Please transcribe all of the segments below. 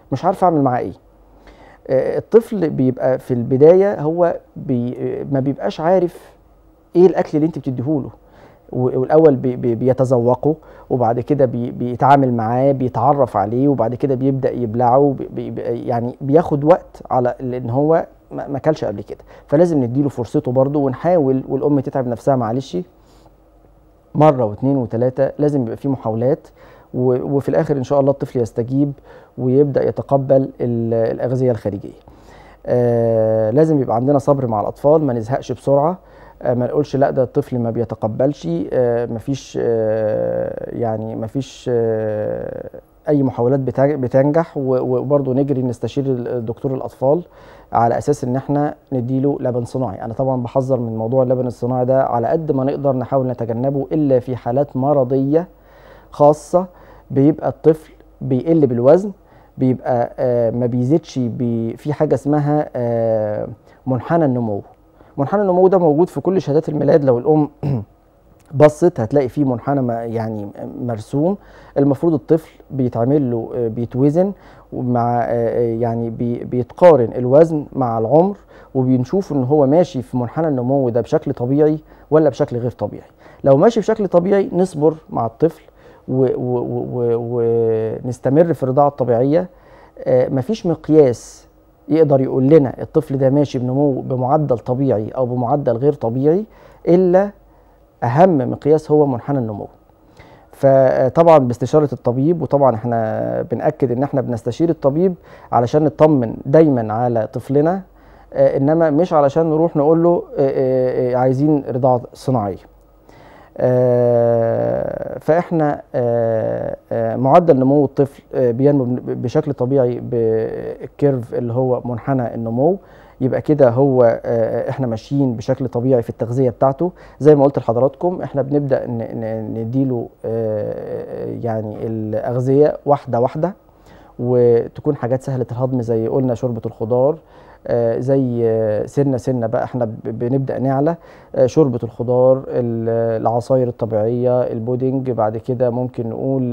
مش عارف اعمل معاه ايه. الطفل بيبقى في البدايه هو ما بيبقاش عارف ايه الاكل اللي انت بتديهوله، والاول بيتذوقه، وبعد كده بيتعامل معاه، بيتعرف عليه، وبعد كده بيبدا يبلعه، يعني بياخد وقت على ان هو ما اكلش قبل كده. فلازم نديله فرصته برضه، ونحاول، والام تتعب نفسها معلش مره واثنين وثلاثه، لازم يبقى في محاولات، وفي الاخر ان شاء الله الطفل يستجيب ويبدا يتقبل الاغذيه الخارجيه. لازم يبقى عندنا صبر مع الاطفال، ما نزهقش بسرعه، ما نقولش لا ده الطفل ما بيتقبلش، مفيش يعني مفيش اي محاولات بتنجح، وبرضه نجري نستشير دكتور الاطفال على اساس ان احنا نديله لبن صناعي. انا طبعا بحذر من موضوع اللبن الصناعي ده على قد ما نقدر، نحاول نتجنبه الا في حالات مرضيه خاصه، بيبقى الطفل بيقل بالوزن، بيبقى ما بيزيدش، في حاجه اسمها منحنى النمو. منحنى النمو ده موجود في كل شهادات الميلاد، لو الام بصت هتلاقي فيه منحنى يعني مرسوم. المفروض الطفل بيتعمل له بيتوزن مع يعني بيتقارن الوزن مع العمر، وبنشوف ان هو ماشي في منحنى النمو ده بشكل طبيعي ولا بشكل غير طبيعي. لو ماشي بشكل طبيعي نصبر مع الطفل ونستمر في الرضاعة الطبيعية. مفيش مقياس يقدر يقول لنا الطفل ده ماشي بنمو بمعدل طبيعي او بمعدل غير طبيعي، الا اهم مقياس هو منحنى النمو. فطبعا باستشارة الطبيب، وطبعا احنا بنأكد ان احنا بنستشير الطبيب علشان نطمن دايما على طفلنا، انما مش علشان نروح نقول له عايزين رضاعة صناعية. فاحنا معدل نمو الطفل بينمو بشكل طبيعي بالكيرف اللي هو منحنى النمو، يبقى كده هو احنا ماشيين بشكل طبيعي في التغذيه بتاعته. زي ما قلت لحضراتكم احنا بنبدا نديله يعني الاغذيه واحده واحده، وتكون حاجات سهله الهضم زي قلنا شوربه الخضار، زي سنه سنه بقى احنا بنبدا نعلى، شوربه الخضار، العصاير الطبيعيه، البودنج، بعد كده ممكن نقول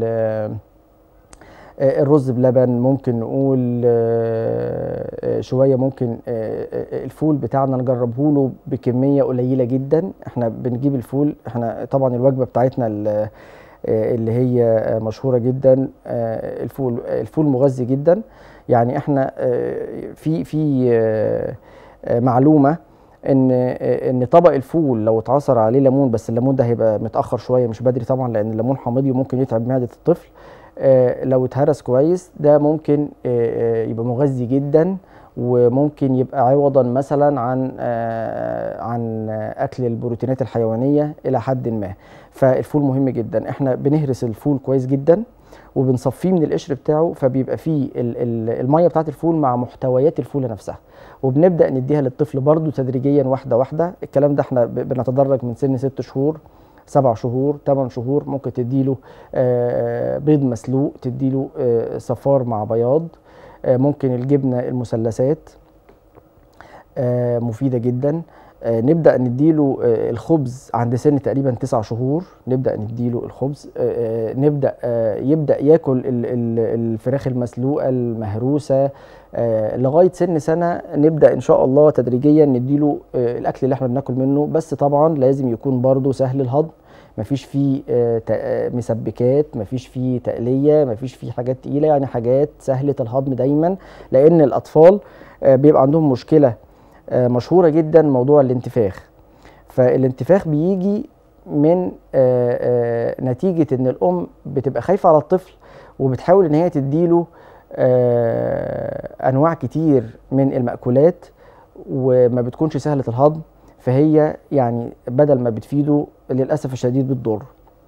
الرز بلبن، ممكن نقول شويه ممكن الفول بتاعنا نجربه له بكميه قليله جدا. احنا بنجيب الفول، احنا طبعا الوجبه بتاعتنا اللي هي مشهوره جدا، الفول مغذي جدا. يعني احنا في معلومه ان طبق الفول لو اتعصر عليه ليمون، بس الليمون ده هيبقى متاخر شويه مش بدري طبعا لان الليمون حامضي وممكن يتعب معده الطفل، لو اتهرس كويس ده ممكن يبقى مغذي جدا، وممكن يبقى عوضا مثلا عن اكل البروتينات الحيوانيه الى حد ما. فالفول مهم جدا، احنا بنهرس الفول كويس جدا وبنصفيه من القشر بتاعه، فبيبقى فيه الميه بتاعت الفول مع محتويات الفول نفسها، وبنبدا نديها للطفل برضو تدريجيا واحده واحده. الكلام ده احنا بنتدرج من سن 6 شهور، 7 شهور، 8 شهور، ممكن تديله بيض مسلوق، تديله صفار مع بياض، ممكن الجبنه المثلثات مفيده جدا. نبدا نديله الخبز عند سن تقريبا 9 شهور، نبدا نديله الخبز، يبدا ياكل الفراخ المسلوقه المهروسه لغايه سن سنه. نبدا ان شاء الله تدريجيا نديله الاكل اللي احنا بناكل منه، بس طبعا لازم يكون برضو سهل الهضم، مفيش فيه مسبكات، مفيش فيه تقليه، مفيش فيه حاجات تقيله، يعني حاجات سهله الهضم دايما، لان الاطفال بيبقى عندهم مشكله مشهوره جدا، موضوع الانتفاخ. فالانتفاخ بيجي من نتيجه ان الام بتبقى خايفه على الطفل وبتحاول ان هي تديله انواع كتير من المأكولات وما بتكونش سهله الهضم، فهي يعني بدل ما بتفيده للاسف الشديد بتضر.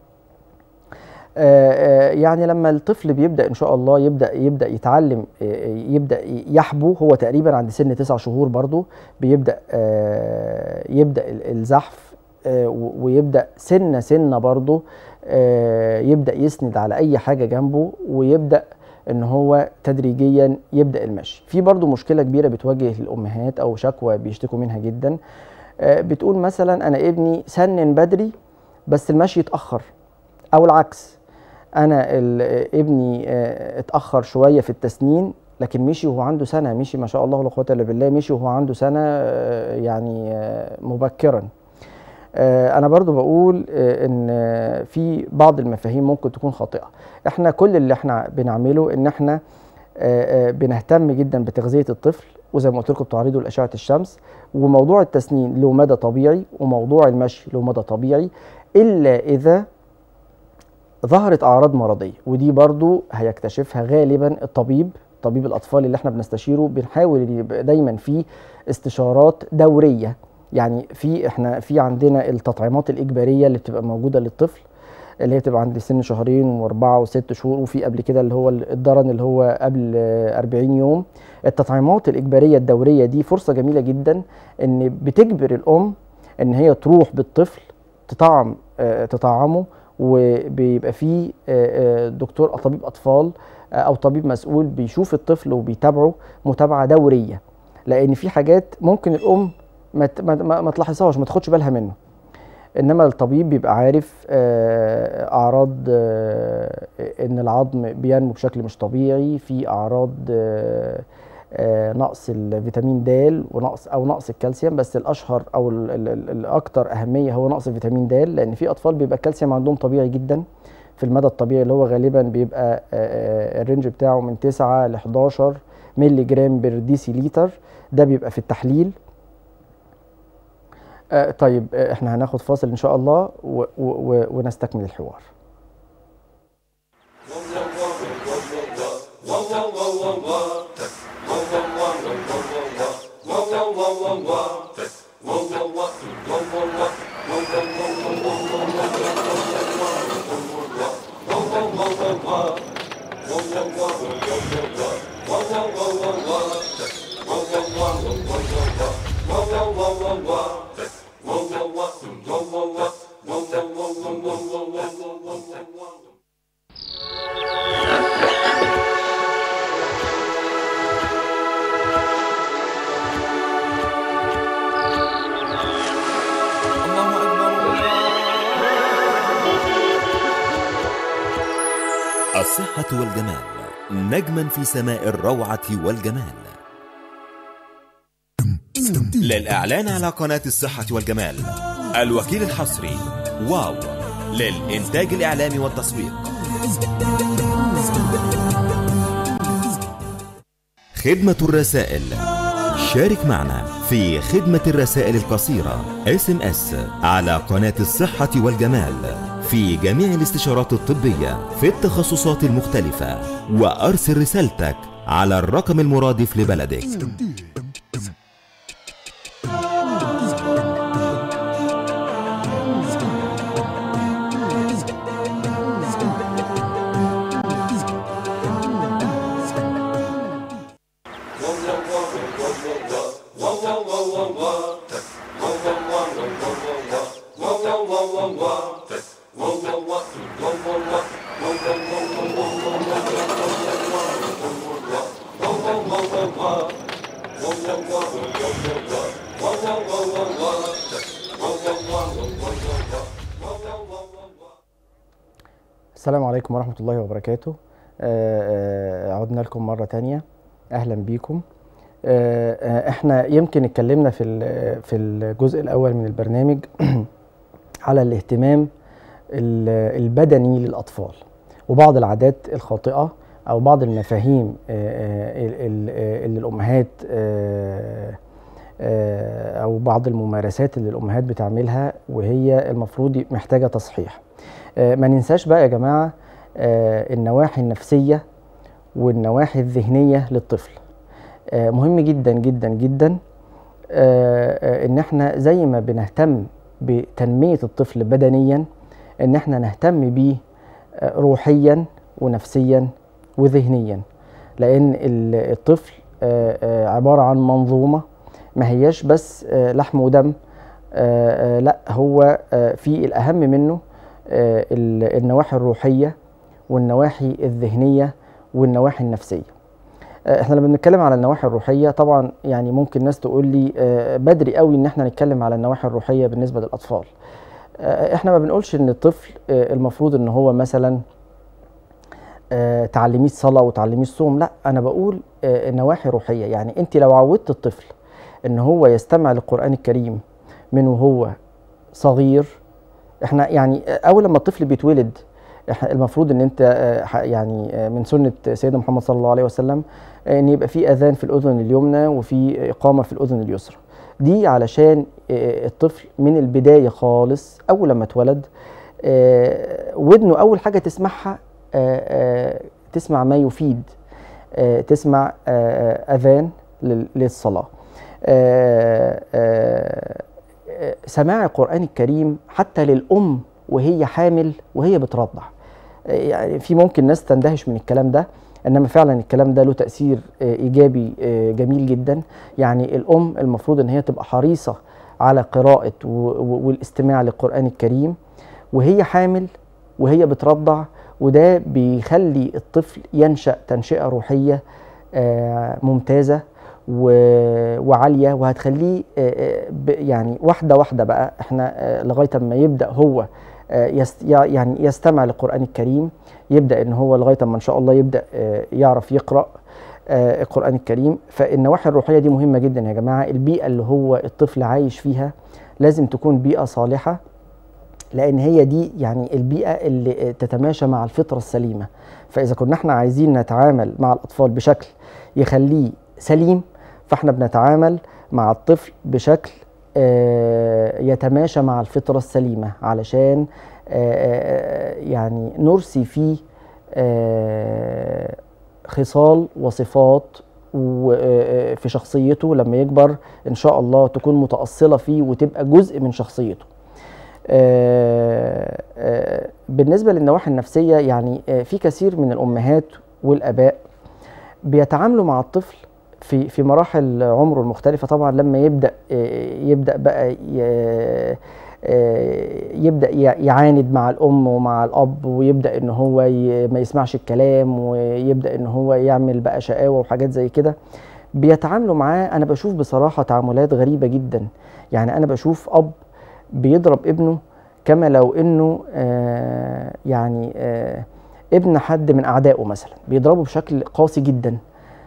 يعني لما الطفل بيبدا ان شاء الله يبدا يتعلم، يبدا يحبو، هو تقريبا عند سن 9 شهور برضو بيبدا يبدا الزحف، ويبدا سنه سنه برضو يبدا يسند على اي حاجه جنبه، ويبدا ان هو تدريجيا يبدا المشي. في برضو مشكله كبيره بتواجه الامهات او شكوى بيشتكوا منها جدا، بتقول مثلا انا ابني سنن بدري بس المشي اتاخر، او العكس، انا ابني اتاخر شويه في التسنين، لكن مشي وهو عنده سنه، مشي ما شاء الله لا قوه الا بالله، مشي وهو عنده سنه يعني مبكرا. انا برضو بقول ان في بعض المفاهيم ممكن تكون خاطئه. احنا كل اللي احنا بنعمله ان احنا بنهتم جدا بتغذيه الطفل، وزي ما قلت لكم بتعرضه لاشعه الشمس، وموضوع التسنين له مدى طبيعي، وموضوع المشي له مدى طبيعي، الا اذا ظهرت اعراض مرضيه، ودي برضو هيكتشفها غالبا الطبيب، طبيب الاطفال اللي احنا بنستشيره. بنحاول يبقى دايما في استشارات دوريه، يعني احنا في عندنا التطعيمات الاجباريه اللي بتبقى موجوده للطفل، اللي هي بتبقى عند سن شهرين و4 و6 شهور، وفي قبل كده اللي هو الضرن اللي هو قبل 40 يوم. التطعيمات الاجباريه الدوريه دي فرصه جميله جدا ان بتجبر الام ان هي تروح بالطفل تطعمه، وبيبقى فيه دكتور أو طبيب أطفال أو طبيب مسؤول بيشوف الطفل وبيتابعه متابعة دورية، لأن في حاجات ممكن الأم ما تلاحظهاش، ما تاخدش بالها منه، إنما الطبيب بيبقى عارف أعراض إن العظم بينمو بشكل مش طبيعي، في أعراض نقص الفيتامين د ونقص الكالسيوم، بس الاشهر او الاكثر اهميه هو نقص الفيتامين د، لان في اطفال بيبقى الكالسيوم عندهم طبيعي جدا في المدى الطبيعي، اللي هو غالبا بيبقى الرينج بتاعه من 9 ل 11 مللي جرام بر ديسي لتر، ده بيبقى في التحليل. طيب احنا هناخد فاصل ان شاء الله ونستكمل الحوار. الصحة والجمال نجما في سماء الروعة والجمال. للإعلان على قناة الصحة والجمال الوكيل الحصري واو للإنتاج الإعلامي والتسويق. خدمة الرسائل، شارك معنا في خدمة الرسائل القصيرة SMS على قناة الصحة والجمال في جميع الاستشارات الطبية في التخصصات المختلفة، وأرسل رسالتك على الرقم المرادف لبلدك. السلام عليكم ورحمة الله وبركاته. عدنا لكم مرة تانية، أهلا بيكم. احنا يمكن اتكلمنا في الجزء الأول من البرنامج على الاهتمام البدني للأطفال، وبعض العادات الخاطئة أو بعض المفاهيم اللي الأمهات أو بعض الممارسات اللي الأمهات بتعملها وهي المفروض محتاجة تصحيح. ما ننساش بقى يا جماعة النواحي النفسية والنواحي الذهنية للطفل. مهم جدا جدا جدا ان احنا زي ما بنهتم بتنمية الطفل بدنيا، ان احنا نهتم بيه روحيا ونفسيا وذهنيا، لان الطفل عبارة عن منظومة، ما هياش بس لحم ودم، لا هو في الأهم منه النواحي الروحية والنواحي الذهنية والنواحي النفسية. احنا لما بنتكلم على النواحي الروحية طبعا يعني ممكن ناس تقول لي بدري قوي ان احنا نتكلم على النواحي الروحية بالنسبة للأطفال. احنا ما بنقولش ان الطفل المفروض ان هو مثلا تعلميه الصلاه وتعلميه الصوم، لا انا بقول نواحي روحيه. يعني انت لو عودت الطفل ان هو يستمع للقران الكريم من وهو صغير، احنا يعني اول لما الطفل بيتولد المفروض ان انت يعني من سنه سيدنا محمد صلى الله عليه وسلم ان يبقى في اذان في الاذن اليمنى وفي اقامه في الاذن اليسرى. دي علشان الطفل من البدايه خالص اول لما اتولد ودنه اول حاجه تسمعها تسمع ما يفيد، تسمع اذان للصلاه. سماع القرآن الكريم حتى للأم وهي حامل وهي بترضع، يعني في ممكن ناس تندهش من الكلام ده، انما فعلا الكلام ده له تأثير ايجابي جميل جدا. يعني الأم المفروض ان هي تبقى حريصة على قراءة والاستماع للقرآن الكريم وهي حامل وهي بترضع، وده بيخلي الطفل ينشأ تنشئة روحية ممتازة وعاليه، وهتخليه يعني واحده واحده بقى احنا لغايه ما يبدا هو يعني يستمع للقران الكريم، يبدا ان هو لغايه ما ان شاء الله يبدا يعرف يقرا القران الكريم. فالنواحي الروحيه دي مهمه جدا يا جماعه. البيئه اللي هو الطفل عايش فيها لازم تكون بيئه صالحه، لان هي دي يعني البيئه اللي تتماشى مع الفطره السليمه. فاذا كنا احنا عايزين نتعامل مع الاطفال بشكل يخليه سليم، فاحنا بنتعامل مع الطفل بشكل يتماشى مع الفطرة السليمة، علشان يعني نرسي فيه خصال وصفات في شخصيته لما يكبر ان شاء الله تكون متأصلة فيه وتبقى جزء من شخصيته. بالنسبة للنواحي النفسية، يعني في كثير من الأمهات والآباء بيتعاملوا مع الطفل في مراحل عمره المختلفة. طبعا لما يبدأ بقى يبدأ يعاند مع الأم ومع الأب، ويبدأ إن هو ما يسمعش الكلام، ويبدأ إن هو يعمل بقى شقاوة وحاجات زي كده، بيتعاملوا معاه. أنا بشوف بصراحة تعاملات غريبة جدا. يعني أنا بشوف أب بيضرب ابنه كما لو إنه يعني ابن حد من أعدائه مثلا، بيضربه بشكل قاسي جدا.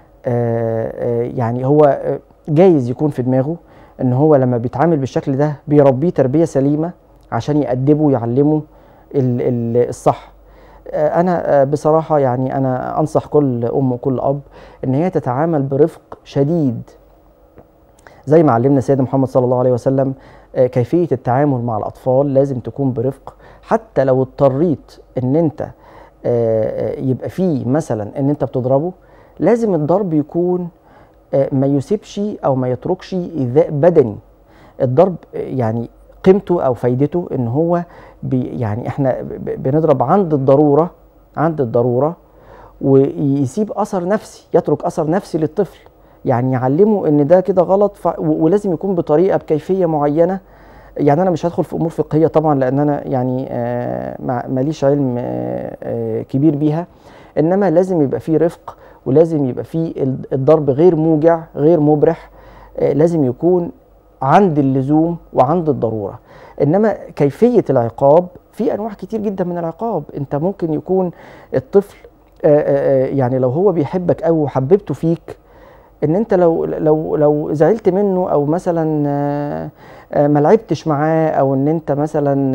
يعني هو جايز يكون في دماغه ان هو لما بيتعامل بالشكل ده بيربيه تربية سليمة عشان يأدبه ويعلمه الصح. انا بصراحة يعني انا انصح كل ام وكل اب ان هي تتعامل برفق شديد زي ما علمنا سيدنا محمد صلى الله عليه وسلم. كيفية التعامل مع الاطفال لازم تكون برفق، حتى لو اضطريت ان انت يبقى فيه مثلا ان انت بتضربه، لازم الضرب يكون ما يسيبش او ما يتركش ايذاء بدني. الضرب يعني قيمته او فايدته ان هو يعني احنا بنضرب عند الضرورة ويسيب اثر نفسي، يترك اثر نفسي للطفل، يعني يعلمه ان ده كده غلط. ولازم يكون بطريقة بكيفية معينة. يعني انا مش هدخل في امور فقهية طبعا لان انا يعني ماليش علم كبير بيها، انما لازم يبقى فيه رفق، ولازم يبقى فيه الضرب غير موجع غير مبرح، لازم يكون عند اللزوم وعند الضرورة. انما كيفية العقاب، في انواع كتير جدا من العقاب. انت ممكن يكون الطفل يعني لو هو بيحبك او حببته فيك، ان انت لو زعلت منه او مثلا ما لعبتش معاه، او ان انت مثلا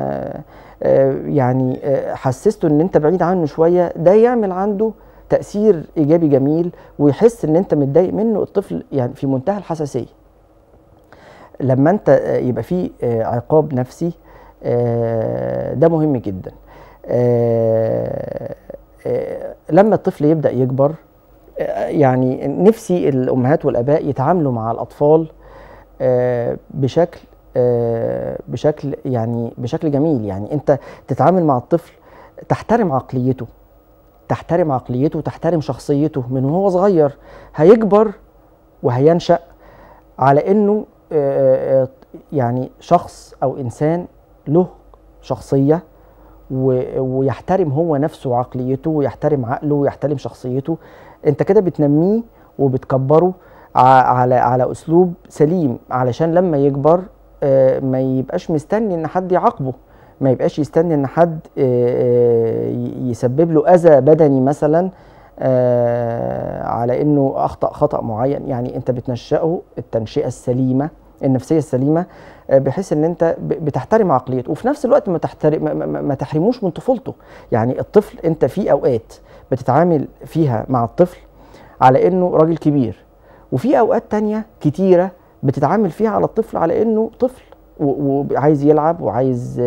يعني حسسته ان انت بعيد عنه شوية، ده يعمل عنده تأثير إيجابي جميل، ويحس إن أنت متضايق منه. الطفل يعني في منتهى الحساسية لما أنت يبقى فيه عقاب نفسي، ده مهم جدا. لما الطفل يبدأ يكبر، يعني نفسي الأمهات والآباء يتعاملوا مع الأطفال بشكل جميل. يعني أنت تتعامل مع الطفل، تحترم عقليته وتحترم شخصيته من وهو صغير. هيكبر وهينشأ على انه يعني شخص او انسان له شخصية، ويحترم هو نفسه وعقليته، ويحترم عقله ويحترم شخصيته. انت كده بتنميه وبتكبره على اسلوب سليم، علشان لما يكبر ما يبقاش مستني ان حد يعاقبه، ما يبقاش يستني ان حد يسبب له اذى بدني مثلا على انه اخطأ خطأ معين. يعني انت بتنشأه التنشئة السليمة النفسية السليمة، بحيث ان انت بتحترم عقليته، وفي نفس الوقت ما تحرموش من طفولته. يعني الطفل انت في اوقات بتتعامل فيها مع الطفل على انه راجل كبير، وفي اوقات تانية كتيرة بتتعامل فيها على الطفل على انه طفل وعايز يلعب وعايز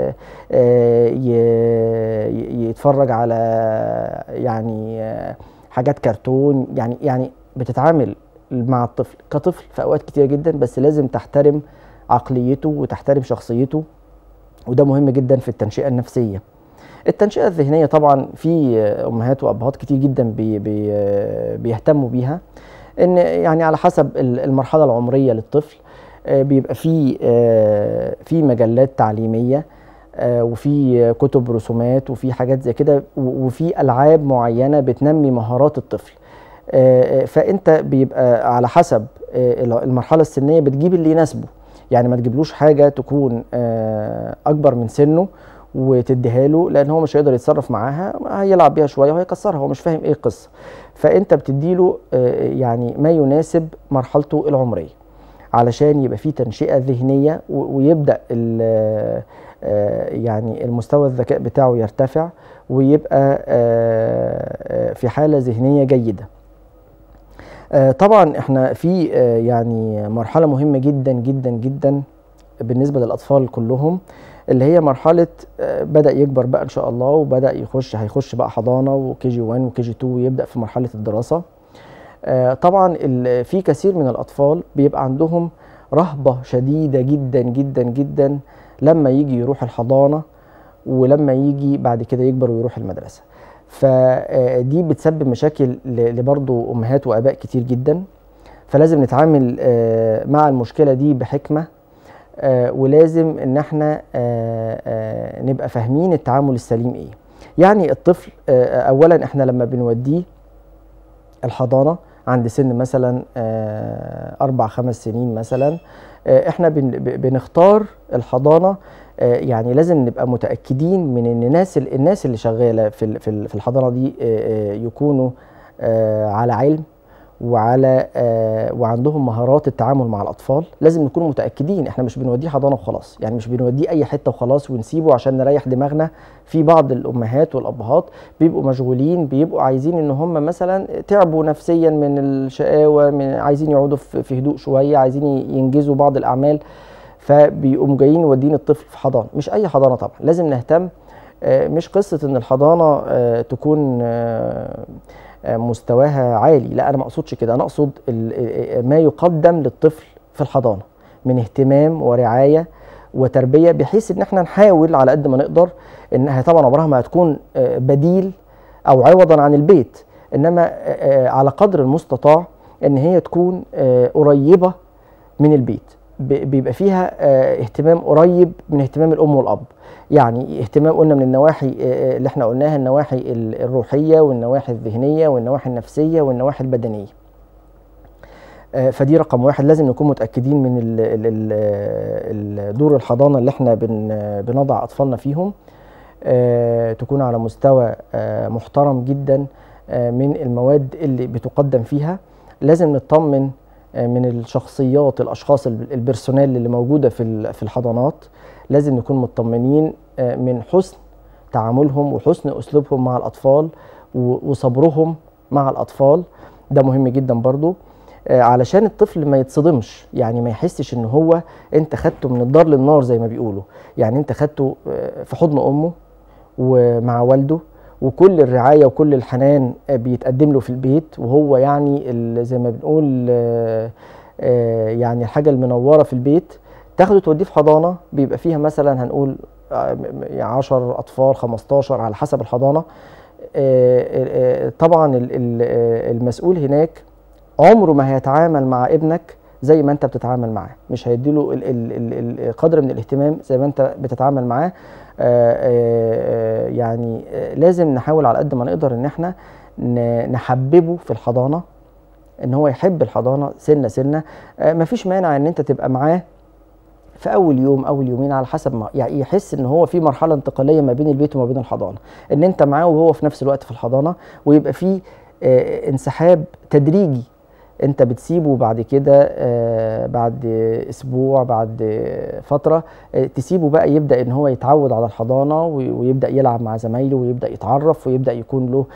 يتفرج على يعني حاجات كرتون. يعني بتتعامل مع الطفل كطفل في اوقات كتيرة جدا، بس لازم تحترم عقليته وتحترم شخصيته، وده مهم جدا في التنشئة النفسية. التنشئة الذهنية طبعا في امهات وابهات كتير جدا بيهتموا بيها، ان يعني على حسب المرحلة العمرية للطفل بيبقى في مجلات تعليمية وفي كتب رسومات وفي حاجات زي كده، وفي ألعاب معينة بتنمي مهارات الطفل. فأنت بيبقى على حسب المرحلة السنية بتجيب اللي يناسبه. يعني ما تجيبلوش حاجة تكون أكبر من سنه وتديها له، لأن هو مش هيقدر يتصرف معاها، هيلعب بيها شوية وهيكسرها، هو مش فاهم إيه القصة. فأنت بتديله يعني ما يناسب مرحلته العمرية، علشان يبقى فيه تنشئة ذهنية ويبدأ يعني المستوى الذكاء بتاعه يرتفع، ويبقى في حالة ذهنية جيدة. طبعا احنا في يعني مرحلة مهمة جدا جدا جدا بالنسبة للأطفال كلهم، اللي هي مرحلة بدأ يكبر بقى إن شاء الله، وبدأ هيخش بقى حضانة وكي جي 1 وكي جي 2، ويبدأ في مرحلة الدراسة. طبعا في كثير من الأطفال بيبقى عندهم رهبة شديدة جدا جدا جدا لما يجي يروح الحضانة، ولما يجي بعد كده يكبر ويروح المدرسة. فدي بتسبب مشاكل لبرضو أمهات وآباء كتير جدا. فلازم نتعامل مع المشكلة دي بحكمة، ولازم ان احنا نبقى فاهمين التعامل السليم ايه. يعني الطفل اولا احنا لما بنوديه الحضانة عند سن مثلا 4-5 سنين مثلا، احنا بنختار الحضانة. يعني لازم نبقى متأكدين من ان الناس اللي شغالة في الحضانة دي يكونوا على علم وعندهم مهارات التعامل مع الأطفال. لازم نكون متأكدين، احنا مش بنوديه حضانة وخلاص، يعني مش بنوديه أي حتة وخلاص ونسيبه عشان نريح دماغنا. في بعض الأمهات والأبهات بيبقوا مشغولين، بيبقوا عايزين إن هم مثلا تعبوا نفسيا من الشقاوة، عايزين يقعدوا في هدوء شوية، عايزين ينجزوا بعض الأعمال، فبيقوموا جايين ودين الطفل في حضانة. مش أي حضانة طبعا، لازم نهتم. مش قصة إن الحضانة تكون مستواها عالي، لا، انا ما اقصدش كده. انا اقصد ما يقدم للطفل في الحضانه من اهتمام ورعايه وتربيه، بحيث ان احنا نحاول على قد ما نقدر انها طبعا عمرها ما هتكون بديل او عوضا عن البيت، انما على قدر المستطاع ان هي تكون قريبه من البيت، بيبقى فيها اهتمام قريب من اهتمام الام والاب. يعني اهتمام قلنا من النواحي اللي احنا قلناها، النواحي الروحيه والنواحي الذهنيه والنواحي النفسيه والنواحي البدنيه. فدي رقم واحد، لازم نكون متاكدين من دور الحضانه اللي احنا بنضع اطفالنا فيهم تكون على مستوى محترم جدا من المواد اللي بتقدم فيها. لازم نطمن من الشخصيات، الاشخاص البيرسونال اللي موجوده في الحضانات. لازم نكون مطمنين من حسن تعاملهم وحسن اسلوبهم مع الاطفال وصبرهم مع الاطفال. ده مهم جدا برضو علشان الطفل ما يتصدمش، يعني ما يحسش ان هو انت خدته من الدار للنار زي ما بيقولوا. يعني انت خدته في حضن امه ومع والده، وكل الرعاية وكل الحنان بيتقدم له في البيت، وهو يعني زي ما بنقول يعني الحاجة المنورة في البيت. تاخده توديه في حضانة بيبقى فيها مثلا هنقول 10 أطفال 15 على حسب الحضانة. طبعا المسؤول هناك عمره ما هيتعامل مع ابنك زي ما انت بتتعامل معاه، مش هيديله قدر من الاهتمام زي ما انت بتتعامل معاه. يعني لازم نحاول على قد ما نقدر ان احنا نحببه في الحضانة، ان هو يحب الحضانة سنة سنة. مفيش مانع ان انت تبقى معاه في اول يوم اول يومين على حسب ما يعني يحس ان هو في مرحله انتقاليه ما بين البيت وما بين الحضانه، ان انت معاه وهو في نفس الوقت في الحضانه، ويبقى في انسحاب تدريجي. انت بتسيبه بعد كده بعد اسبوع بعد فتره تسيبه بقى يبدا ان هو يتعود على الحضانه ويبدا يلعب مع زمايله ويبدا يتعرف ويبدا يكون له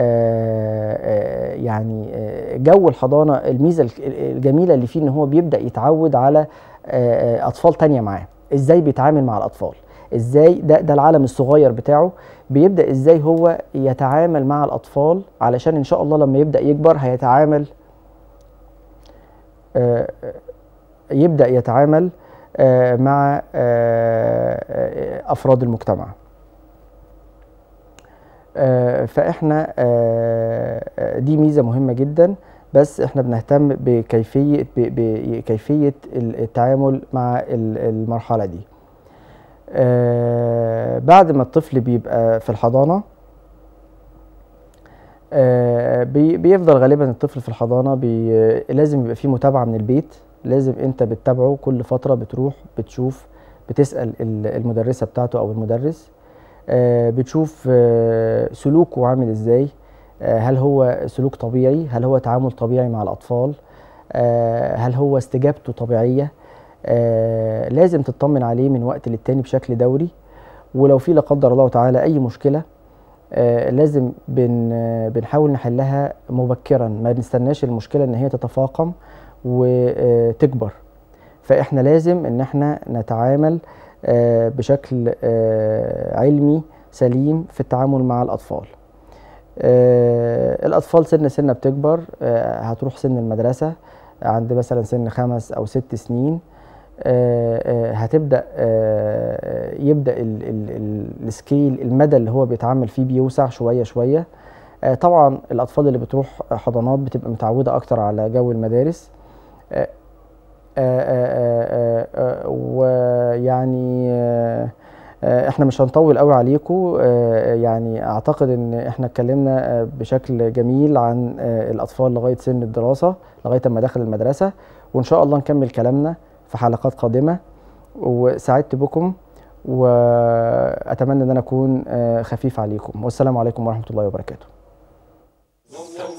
يعني جو الحضانه. الميزه الجميله اللي فيه ان هو بيبدا يتعود على اطفال تانية معاه، ازاي بيتعامل مع الاطفال، ازاي ده العالم الصغير بتاعه، بيبدا ازاي هو يتعامل مع الاطفال، علشان ان شاء الله لما يبدا يكبر هيتعامل يبدأ يتعامل مع أفراد المجتمع. فإحنا دي ميزة مهمة جدا، بس إحنا بنهتم بكيفية التعامل مع المرحلة دي. بعد ما الطفل بيبقى في الحضانة بيفضل غالبا الطفل في الحضانة لازم يبقى فيه متابعة من البيت، لازم انت بتتابعه كل فترة، بتروح بتشوف بتسأل المدرسة بتاعته او المدرس، بتشوف سلوكه عامل ازاي، هل هو سلوك طبيعي، هل هو تعامل طبيعي مع الأطفال، هل هو استجابته طبيعية. لازم تطمن عليه من وقت للتاني بشكل دوري، ولو في لا قدر الله تعالى أي مشكلة لازم بنحاول نحلها مبكرا، ما بنستناش المشكلة ان هي تتفاقم وتكبر. فاحنا لازم ان احنا نتعامل بشكل علمي سليم في التعامل مع الاطفال. الاطفال سنة بتكبر، هتروح سن المدرسة عند مثلا سن 5 أو 6 سنين، هتبدأ يبدأ السكيل، المدى اللي هو بيتعامل فيه بيوسع شوية شوية. طبعا الأطفال اللي بتروح حضانات بتبقى متعودة أكتر على جو المدارس، ويعني احنا مش هنطول قوي عليكم. يعني اعتقد ان احنا اتكلمنا بشكل جميل عن الأطفال لغاية سن الدراسة، لغاية ما دخل المدرسة، وإن شاء الله نكمل كلامنا في حلقات قادمة. وسعدت بكم، وأتمنى أن أنا أكون خفيف عليكم، والسلام عليكم ورحمة الله وبركاته.